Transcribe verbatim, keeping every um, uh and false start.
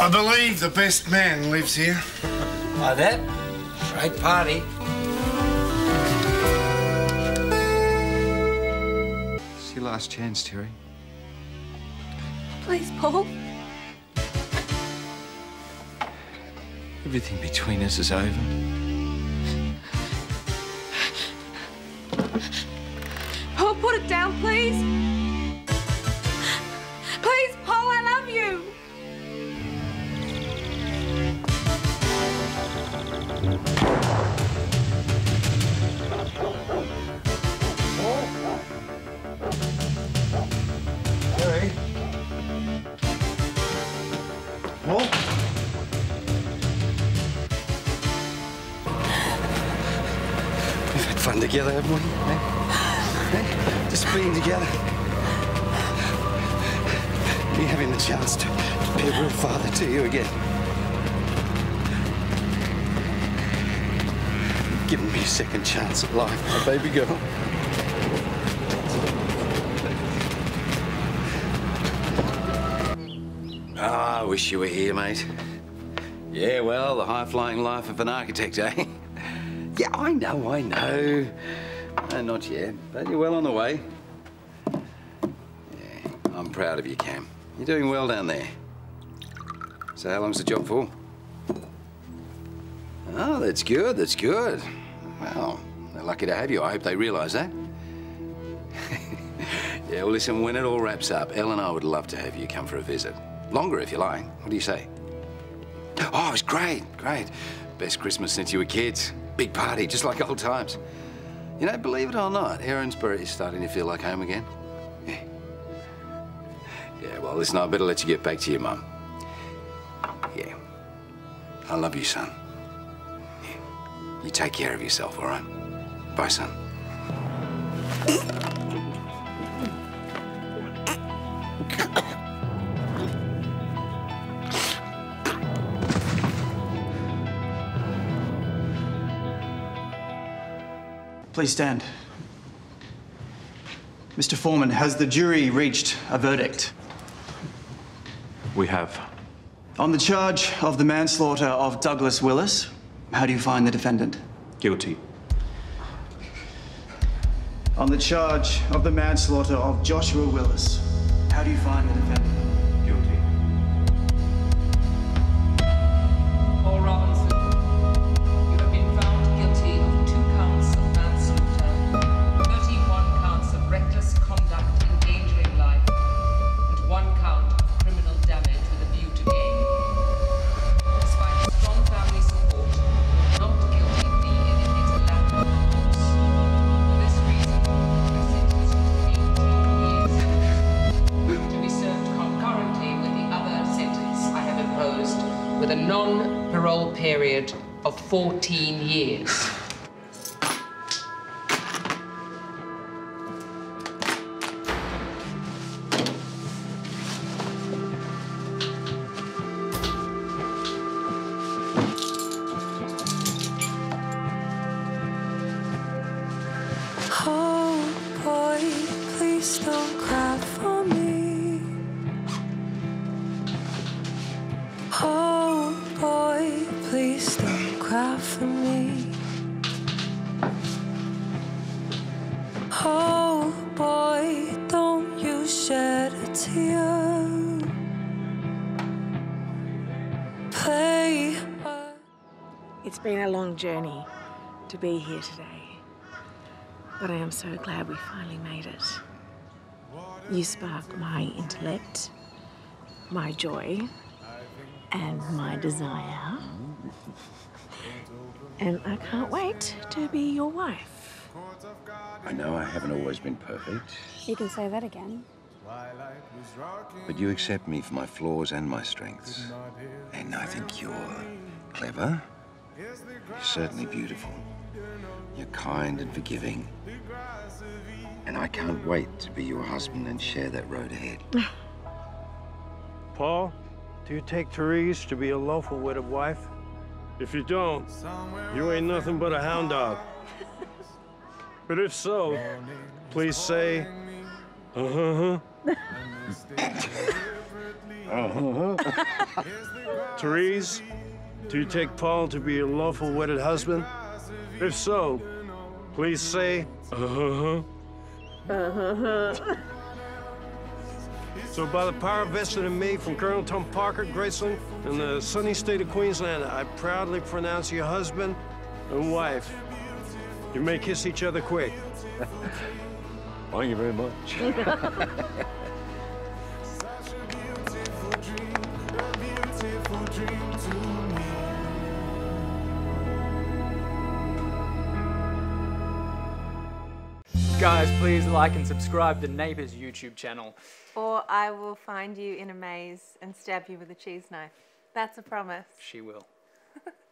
I believe the best man lives here. By that, great party. It's your last chance, Terry. Please, Paul. Everything between us is over. Paul, put it down, please. Please, Paul, I love you. Terry? Paul? We've had fun together, haven't we? Eh? Eh? Just being together. Me having the chance to, to be a real father to you again. You've given me a second chance at life, my baby girl. Ah, I wish you were here, mate. Yeah, well, the high-flying life of an architect, eh? Yeah, I know, I know. No, not yet, but you're well on the way. Yeah, I'm proud of you, Cam. You're doing well down there. So how long's the job for? Oh, that's good, that's good. Well, they're lucky to have you. I hope they realise that. Yeah, well, listen, when it all wraps up, Elle and I would love to have you come for a visit. Longer, if you like. What do you say? Oh, it was great, great. Best Christmas since you were kids. Big party, just like old times. You know, believe it or not, Erinsborough is starting to feel like home again. Yeah. Yeah, well, listen, I better let you get back to your mum. Yeah. I love you, son. Yeah. You take care of yourself, all right? Bye, son. Please stand. Mister Foreman, has the jury reached a verdict? We have. On the charge of the manslaughter of Douglas Willis, how do you find the defendant? Guilty. On the charge of the manslaughter of Joshua Willis, how do you find the defendant? Guilty. Paul Robinson, you have been found guilty of two counts of manslaughter, thirty-one counts of reckless conduct endangering life, and one count of criminal damage with a view to gain. Despite strong family support, not guilty plea indicates a lack of remorse. For this reason, you are sentenced to eighteen years to be served concurrently with the other sentence I have imposed, with a non-parole period of fourteen years. Oh boy, please don't cry for me. Oh boy, please don't cry for me. Oh boy, don't you shed a tear. Play. It's been a long journey to be here today, but I am so glad we finally made it. You sparked my intellect, my joy, and my desire. And I can't wait to be your wife. I know I haven't always been perfect, You can say that again. but you accept me for my flaws and my strengths. And I think you're clever. You're certainly beautiful. You're kind and forgiving. And I can't wait to be your husband and share that road ahead. Paul, do you take Therese to be a lawful wedded wife? If you don't, you ain't nothing but a hound dog. But if so, please say, uh-huh. Uh-huh. Therese, do you take Paul to be your lawful wedded husband? If so, please say, uh-huh. Uh-huh. So by the power vested in me from Colonel Tom Parker, Graceland, in the sunny state of Queensland, I proudly pronounce you husband and wife. You may kiss each other quick. Thank you very much. Guys, please like and subscribe to Neighbours YouTube channel. Or I will find you in a maze and stab you with a cheese knife. That's a promise. She will.